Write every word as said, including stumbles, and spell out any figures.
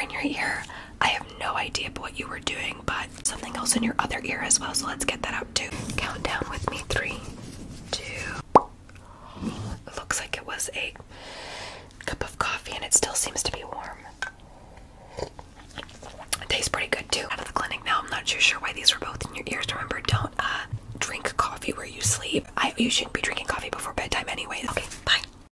in your ear. I have no idea what you were doing, but something else in your other ear as well, so let's get that out too. Count down with me. Three, two. It looks like it was a cup of coffee and it still seems to be warm. It tastes pretty good too. Out of the clinic now. I'm not too sure why these were both in your ears. Remember, don't uh drink coffee where you sleep. I you shouldn't be drinking coffee before bedtime anyways. Okay, bye.